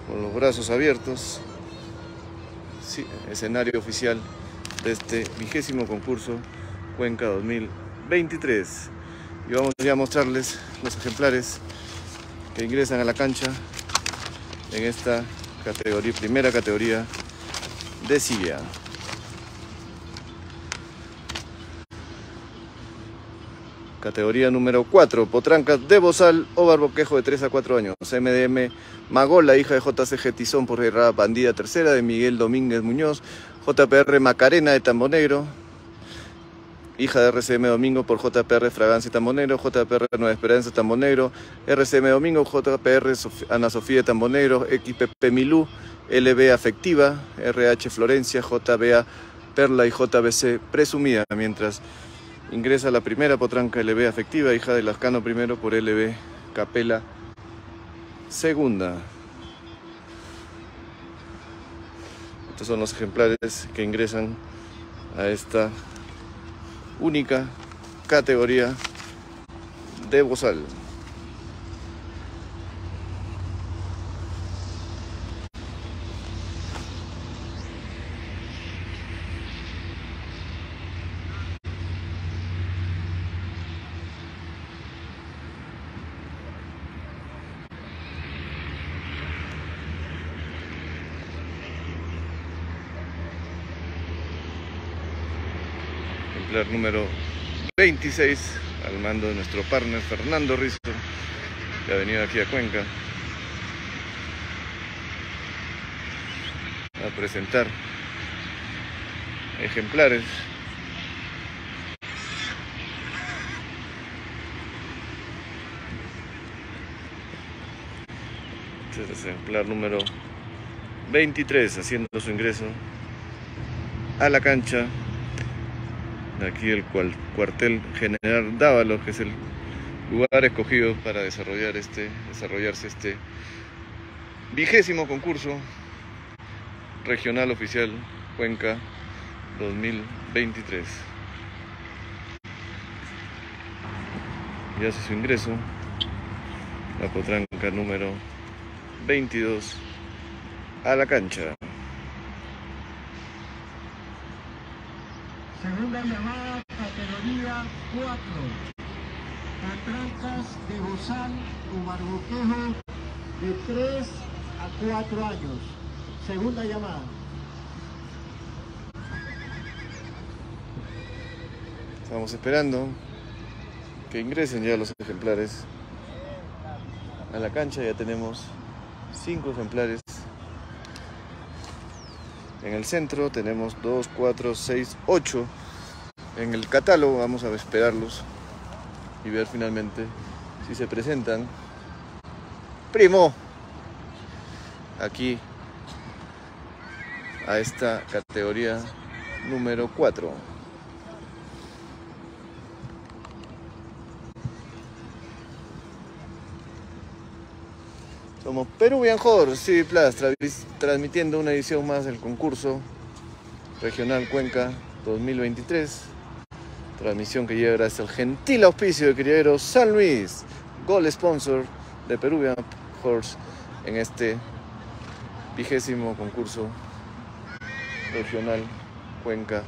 con los brazos abiertos. Sí, escenario oficial de este 20º concurso Cuenca 2023. Y vamos ya a mostrarles los ejemplares que ingresan a la cancha en esta categoría, primera categoría de silla. Categoría número 4, potrancas de bozal o barboquejo de 3 a 4 años. MDM Magola, hija de JCG Tizón por Guerra Bandida tercera, de Miguel Domínguez Muñoz. JPR Macarena de Tambonegro, hija de RCM Domingo por JPR Fragancia Tambonegro. JPR Nueva Esperanza Tambonegro. RCM Domingo, JPR Ana Sofía de Tambonegro. XPP Milú, LB Afectiva, RH Florencia, JBA Perla y JBC Presumida. Mientras ingresa la primera potranca LB Afectiva, hija de Lascano primero por LB Capela segunda. Estos son los ejemplares que ingresan a esta única categoría de bozal. Ejemplar número 26 al mando de nuestro partner Fernando Rizzo, que ha venido aquí a Cuenca a presentar ejemplares Este es el ejemplar número 23 haciendo su ingreso a la cancha de aquí el cuartel General Dávalos, que es el lugar escogido para desarrollarse este 20º concurso regional oficial Cuenca 2023. Y hace su ingreso la potranca número 22 a la cancha. Segunda llamada, categoría 4. Potrancas de bozal o barboquejo de 3 a 4 años. Segunda llamada. Estamos esperando que ingresen ya los ejemplares a la cancha. Ya tenemos 5 ejemplares. En el centro tenemos 2, 4, 6, 8 en el catálogo. Vamos a esperarlos y ver finalmente si se presentan. Primo, aquí a esta categoría número 4. Somos Peruvian Horse TV Plus, transmitiendo una edición más del concurso regional Cuenca 2023. Transmisión que llega gracias al gentil auspicio de Criadero San Luis, Gold Sponsor de Peruvian Horse en este 20º concurso regional Cuenca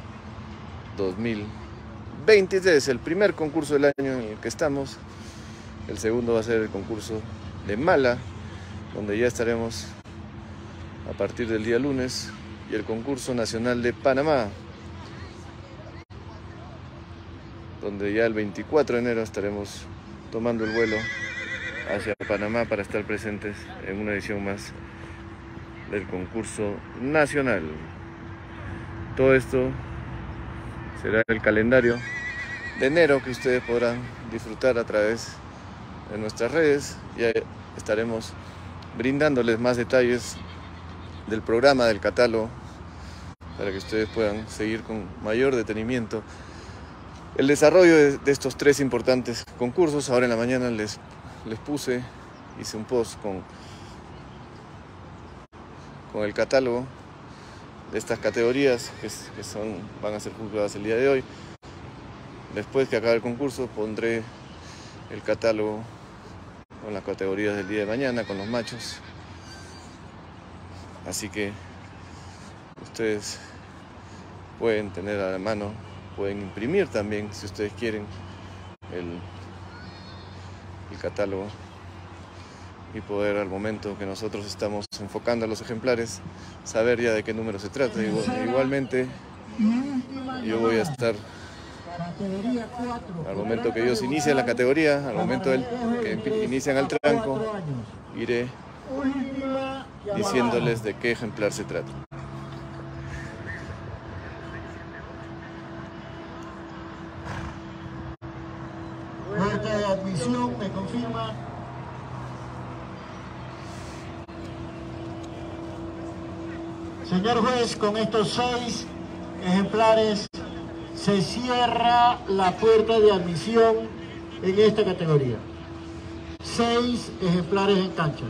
2023. El primer concurso del año en el que estamos. El segundo va a ser el concurso de Mala, donde ya estaremos a partir del día lunes, y el concurso nacional de Panamá, donde ya el 24 de enero estaremos tomando el vuelo hacia Panamá para estar presentes en una edición más del concurso nacional. Todo esto será el calendario de enero que ustedes podrán disfrutar a través de nuestras redes. Ya estaremos brindándoles más detalles del programa, del catálogo, para que ustedes puedan seguir con mayor detenimiento el desarrollo de estos 3 importantes concursos. Ahora en la mañana les hice un post con el catálogo de estas categorías que van a ser juzgadas el día de hoy. Después que acabe el concurso pondré el catálogo con las categorías del día de mañana, con los machos, Así que ustedes pueden tener a la mano, pueden imprimir también, si ustedes quieren, el catálogo, y poder, al momento que nosotros estamos enfocando a los ejemplares, saber ya de qué número se trata. Igualmente yo voy a estar, al momento que ellos inician la categoría, al momento que inician el tranco, iré diciéndoles de qué ejemplar se trata. Puerta de admisión, me confirma. Señor juez, con estos 6 ejemplares se cierra la puerta de admisión en esta categoría. 6 ejemplares en cancha.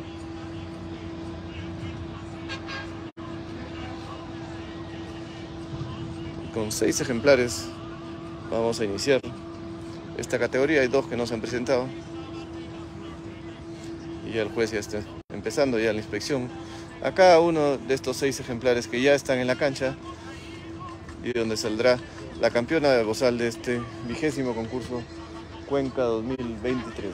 Con 6 ejemplares vamos a iniciar esta categoría. Hay 2 que no se han presentado y ya el juez ya está empezando ya la inspección a cada uno de estos 6 ejemplares que ya están en la cancha, y donde saldrá la campeona de bozal de este 20º concurso Cuenca 2023.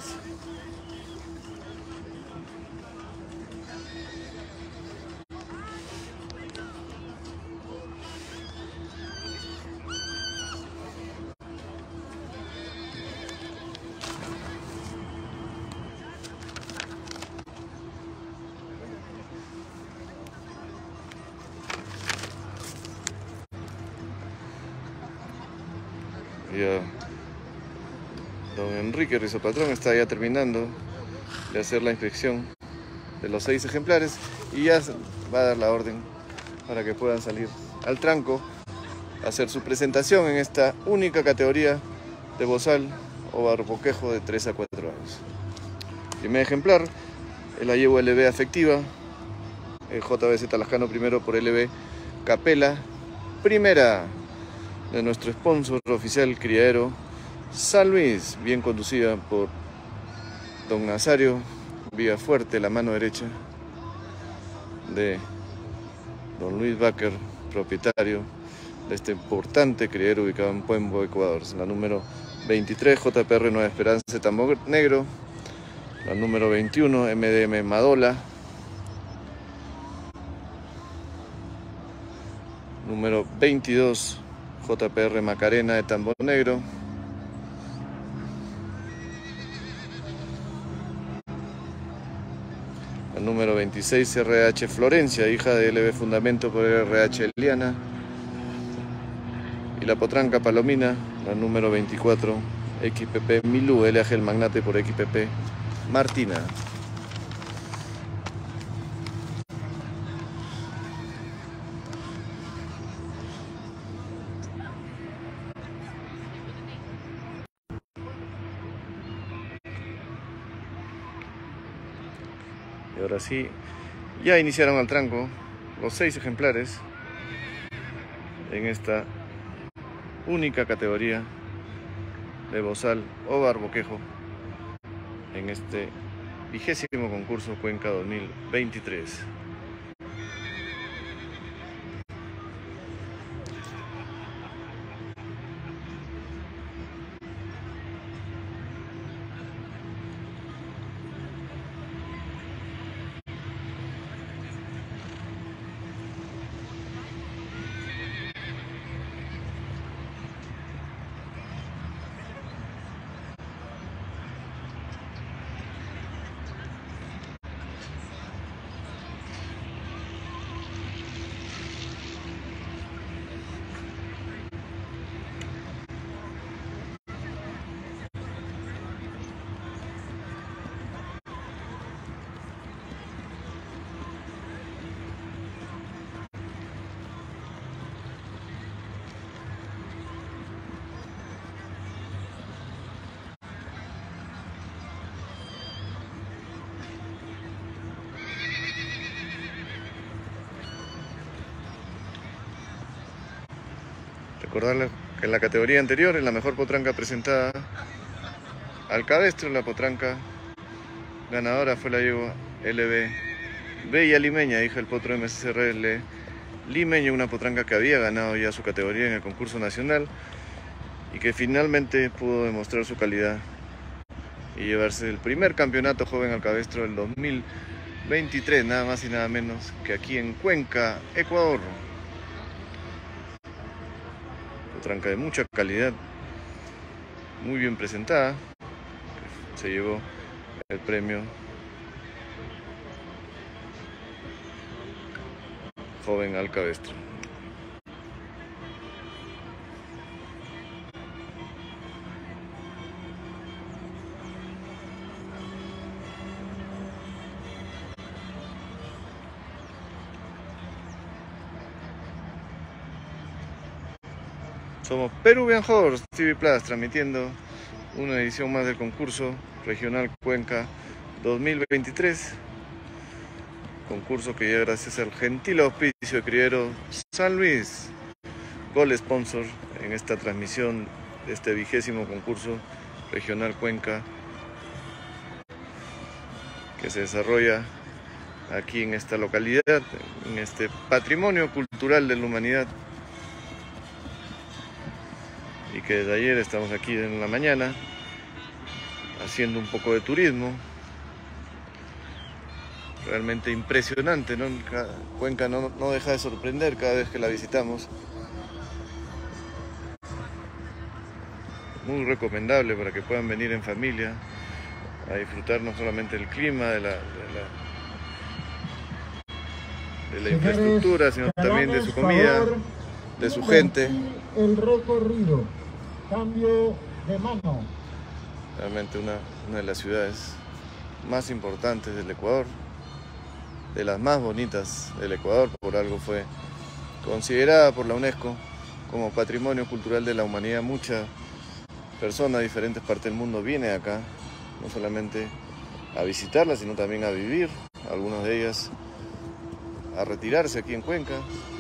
Ya don Enrique Rizopatrón está ya terminando de hacer la inspección de los 6 ejemplares y ya va a dar la orden para que puedan salir al tranco a hacer su presentación en esta única categoría de bozal o barboquejo de 3 a 4 años. Primer ejemplar, el Ayevo LB Afectiva, el JBZ Lascano primero por LB Capela, primera de nuestro sponsor oficial criadero San Luis, bien conducida por don Nazario Villafuerte, la mano derecha de don Luis Baker, propietario de este importante criadero ubicado en Puembo, Ecuador. La número 23, JPR Nueva Esperanza de Tambor Negro, la número 21, MDM Madola, número 22, JPR Macarena de Tambor Negro, la número 26, RH Florencia, hija de LB Fundamento por RH Eliana, y la potranca Palomina, la número 24, XPP Milú, LAG El Magnate por XPP Martina. Y ahora sí, ya iniciaron al tranco los 6 ejemplares en esta única categoría de bozal o barboquejo en este 20º concurso Cuenca 2023. Recordarles que en la categoría anterior, en la mejor potranca presentada al cabestro, la potranca ganadora fue la yegua LB Bella Limeña, hija del potro MSCRL Limeño, una potranca que había ganado ya su categoría en el concurso nacional y que finalmente pudo demostrar su calidad y llevarse el primer campeonato joven al cabestro del 2023, nada más y nada menos que aquí en Cuenca, Ecuador. Potranca de mucha calidad, muy bien presentada, se llevó el premio joven al cabestro. Somos Peruvian Horse TV Plus, transmitiendo una edición más del concurso regional Cuenca 2023. Concurso que llega gracias al gentil auspicio de Criadero San Luis, Gold Sponsor en esta transmisión de este 20º concurso regional Cuenca, que se desarrolla aquí en esta localidad, en este patrimonio cultural de la humanidad, y que desde ayer estamos aquí en la mañana haciendo un poco de turismo. Realmente impresionante, ¿no? Cuenca no deja de sorprender cada vez que la visitamos. Muy recomendable para que puedan venir en familia a disfrutar no solamente del clima, de la infraestructura, sino también de su comida, de su gente. El recorrido, cambio de mano. Realmente una de las ciudades más importantes del Ecuador, de las más bonitas del Ecuador, por algo fue considerada por la UNESCO como Patrimonio Cultural de la Humanidad. Muchas personas de diferentes partes del mundo vienen acá, no solamente a visitarla, sino también a vivir, algunas de ellas a retirarse aquí en Cuenca.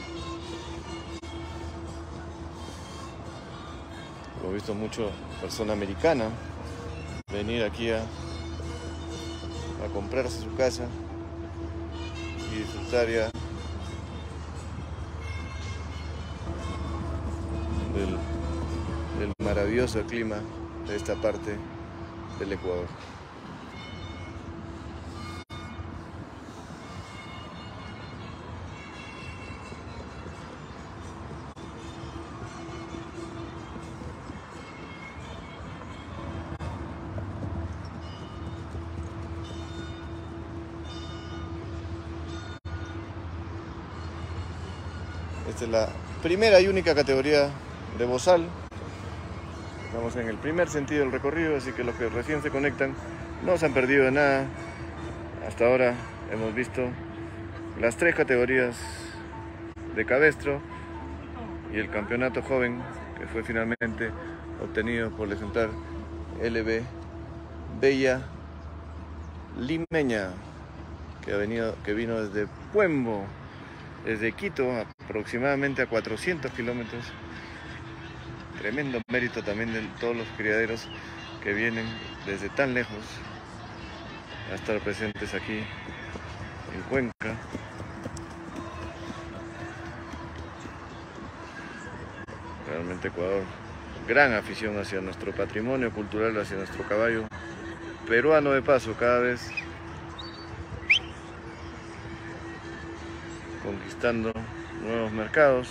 Hemos visto mucho persona americana venir aquí a comprarse su casa y disfrutar ya del maravilloso clima de esta parte del Ecuador. Esta es la primera y única categoría de bozal. Estamos en el primer sentido del recorrido, así que los que recién se conectan no se han perdido de nada. Hasta ahora hemos visto las 3 categorías de cabestro y el campeonato joven, que fue finalmente obtenido por el ejemplar LB Bella Limeña, que vino desde Puembo, desde Quito, aproximadamente a 400 kilómetros. Tremendo mérito también de todos los criaderos que vienen desde tan lejos a estar presentes aquí en Cuenca. Realmente Ecuador, gran afición hacia nuestro patrimonio cultural, hacia nuestro caballo peruano de paso, cada vez conquistando nuevos mercados.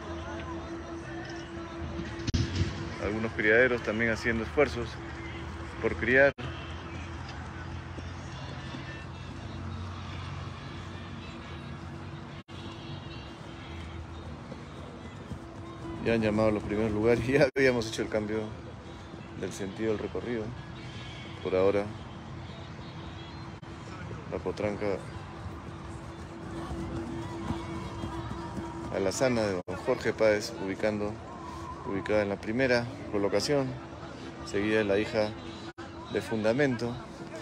Algunos criaderos también haciendo esfuerzos por criar. Ya han llamado a los primeros lugares y ya habíamos hecho el cambio del sentido del recorrido. Por ahora, la potranca alazana de don Jorge Páez, ubicada en la primera colocación, seguida de la hija de Fundamento,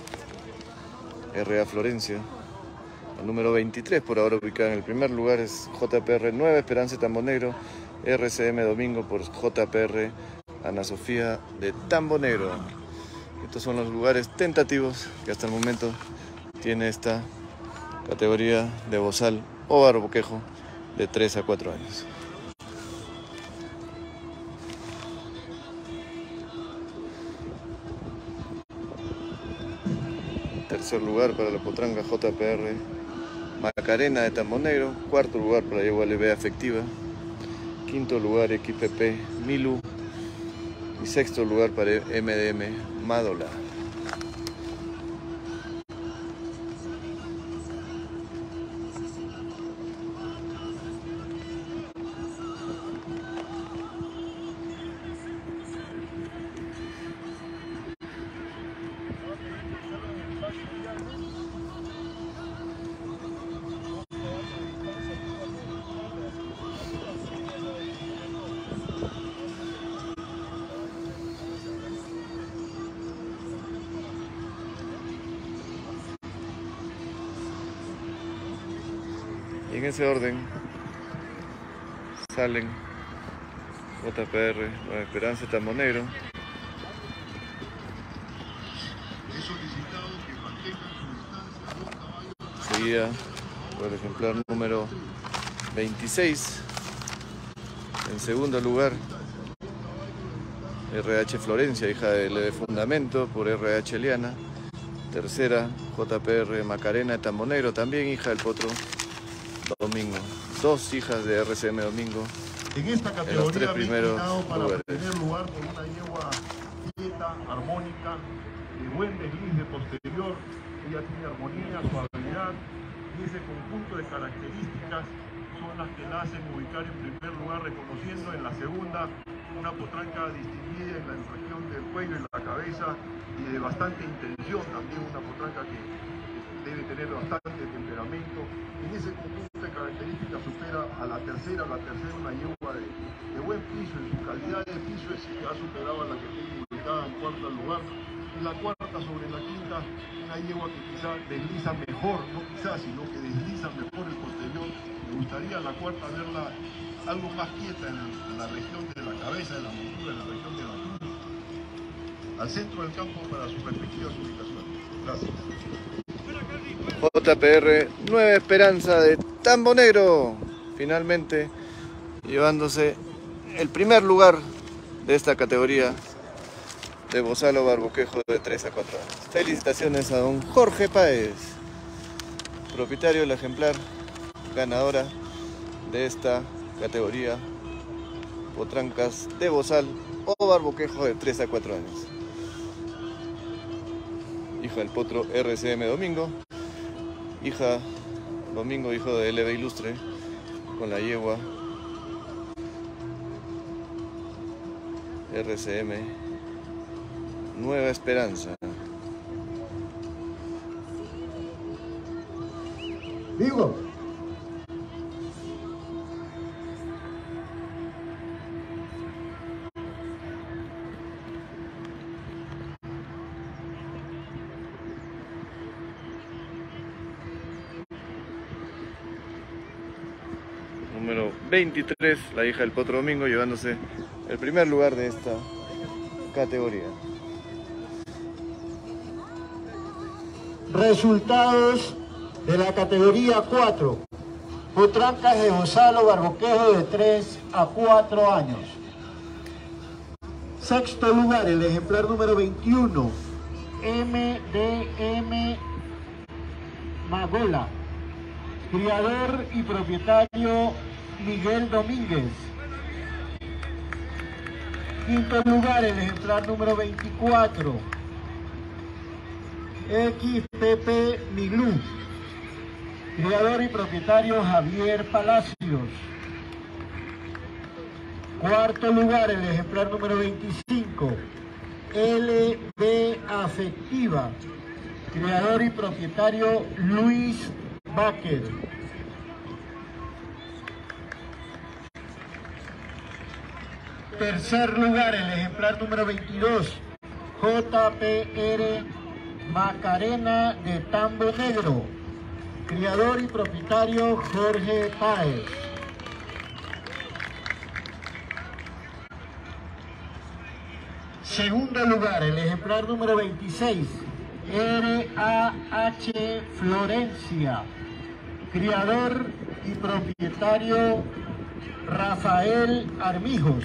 R.A. Florencia. El número 23, por ahora ubicada en el primer lugar, es JPR 9, Esperanza Tambonegro, RCM Domingo por JPR Ana Sofía de Tambonegro. Estos son los lugares tentativos que hasta el momento tiene esta categoría de bozal o barboquejo de 3 a 4 años. Tercer lugar para la potranca JPR Macarena de Tambo Negro. Cuarto lugar para la yegua LB Afectiva. Quinto lugar XPP Milu. Y sexto lugar para MDM Madola. Y en ese orden salen JPR, Nueva Esperanza, Tambo Negro. Seguida por el ejemplar número 26. En segundo lugar, RH Florencia, hija de LB Fundamento, por RH Eliana. Tercera, JPR Macarena de Tambo Negro, también hija del potro Domingo. Dos hijas de RCM Domingo. En esta categoría, en los tres primeros para lugares. primer lugar con una yegua quieta, armónica, de buen desliz de posterior. Ella tiene armonía, suavidad, y ese conjunto de características son las que la hacen ubicar en primer lugar, reconociendo en la segunda una potranca distinguida en la región del cuello y la cabeza y de bastante intención, también una potranca que debe tener bastante temperamento. En ese conjunto de características supera a la tercera una yegua de buen piso, en su calidad de piso es que ha superado a la que tiene ubicada en cuarto lugar. En la cuarta sobre la quinta, una yegua que quizás desliza mejor, no quizás, sino que desliza mejor el posterior. Me gustaría la cuarta verla algo más quieta en la región de la cabeza, de la montura, en la región de la cruz, al centro del campo para sus respectivas ubicaciones. Gracias. JPR Nueva Esperanza de Tambo Negro, finalmente llevándose el primer lugar de esta categoría de bozal o barboquejo de 3 a 4 años. Felicitaciones a don Jorge Páez, propietario del ejemplar ganadora de esta categoría, potrancas de bozal o barboquejo de 3 a 4 años. Hija del potro RCM Domingo, hija Domingo, hijo de LB Ilustre, con la yegua RCM Nueva Esperanza. Digo. Número 23, la hija del potro Domingo, llevándose el primer lugar de esta categoría. Resultados de la categoría 4. Potrancas de bozal o barboquejo de 3 a 4 años. Sexto lugar, el ejemplar número 21. MDM Magola. Criador y propietario Miguel Domínguez. Quinto lugar, el ejemplar número 24. XPP Miglú. Criador y propietario Javier Palacios. Cuarto lugar, el ejemplar número 25. LB Afectiva. Criador y propietario Luis Baker. Tercer lugar, el ejemplar número 22. JPR Macarena de Tambo Negro. Criador y propietario Jorge Páez. Segundo lugar, el ejemplar número 26. RH Florencia. criador y propietario Rafael Armijos.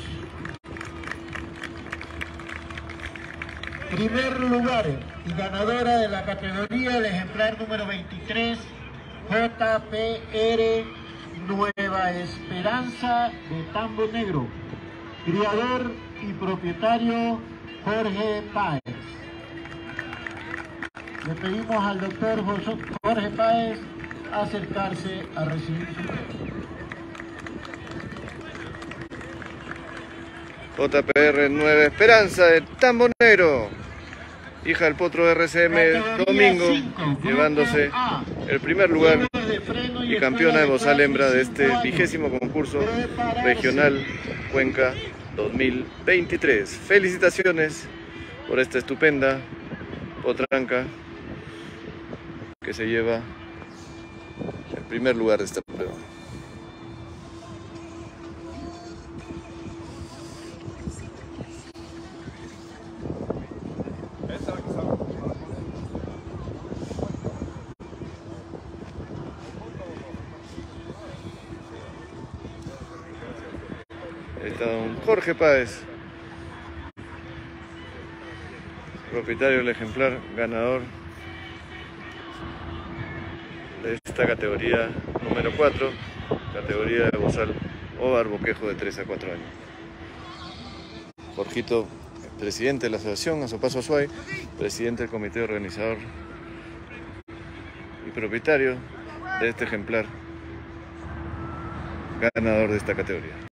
Primer lugar y ganadora de la categoría, el ejemplar número 23, JPR Nueva Esperanza de Tambo Negro. Criador y propietario Jorge Páez. Le pedimos al doctor Jorge Páez acercarse a recibir su premio. JPR Nueva Esperanza de Tambo Negro, hija del potro RCM Domingo, llevándose el primer lugar y campeona de bozal hembra de este 20º concurso regional Cuenca 2023. Felicitaciones por esta estupenda potranca que se lleva el primer lugar de esta prueba. Está don Jorge Páez, propietario del ejemplar ganador de esta categoría número 4, categoría de bozal o barboquejo de 3 a 4 años. Jorgito, presidente de la asociación Azopazo Azuay, presidente del comité organizador y propietario de este ejemplar ganador de esta categoría.